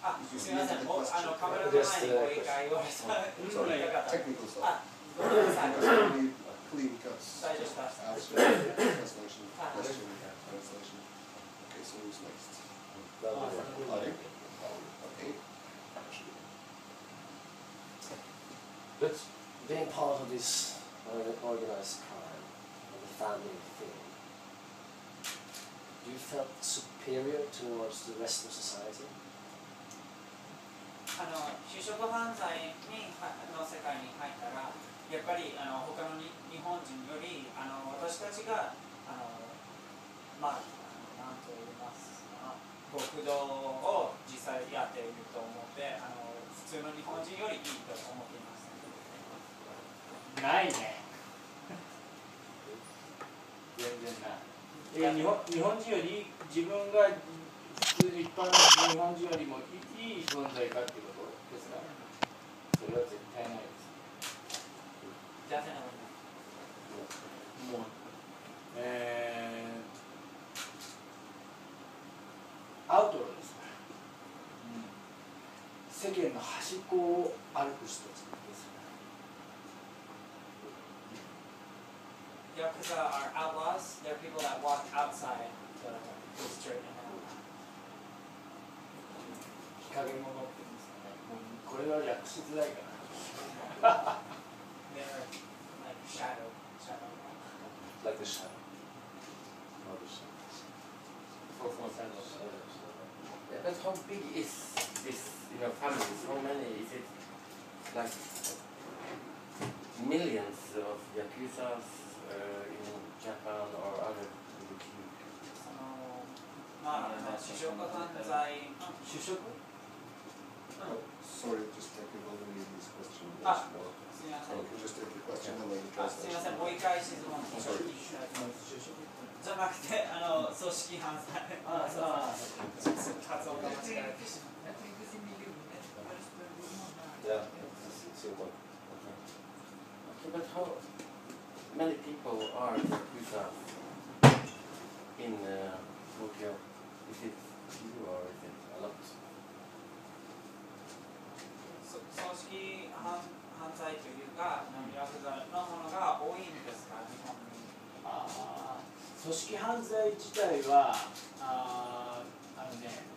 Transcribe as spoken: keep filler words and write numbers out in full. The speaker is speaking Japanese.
あ、すみません、もうあのカメラの前にご理解をした。 Technical stuff. あ、ごめんなさい。 Clean cuts. 大丈夫です。 Translation. Question. Translation. Okay, so who's next? Ali? Okay. But being part of this organized crime and the family thing, you felt superior towards the rest of society? あの就職犯罪にの世界に入ったら、やっぱりあの他のに日本人よりあの私たちがあのまあ何と言いますか、極道を実際やっていると思って、あの普通の日本人よりいいと思っています。 ないね。全然ない。いや、日本日本人より自分が普通一般の日本人よりもいい存在かっていうことですか。それは絶対ないです。 じゃあね、 もう、えー、アウトローですから、うん、世間の端っこを歩く人たちですから。 Yeah, because uh, our outlaws, they're people that walk outside the, the street and all. 日陰者って言うんですかね。もうこれは訳しづらいかな。 They're like shadow, shadow. Like the shadow. Not the shadow. Yeah, but how big is this, you know, families? How many is it? Like millions of yakuzas uh, in Japan or other countries? そのまあ、主食犯罪、主食 Oh, sorry, just technical this question. Ah, More. すみませ So ん。 we can just take the question and then you あ、すみません、 translate. もう一回質問を。 Sorry. じゃなくて、あの組織犯罪。あ、そう。発音が間違えてしまう。 Yeah, that's your point. Okay, but how many people are yakuza in uh, Tokyo? Is it few or is it a lot? 組織犯犯罪というか、ヤクザのものが多いんですか、日本に。 あ、組織犯罪自体はああのね、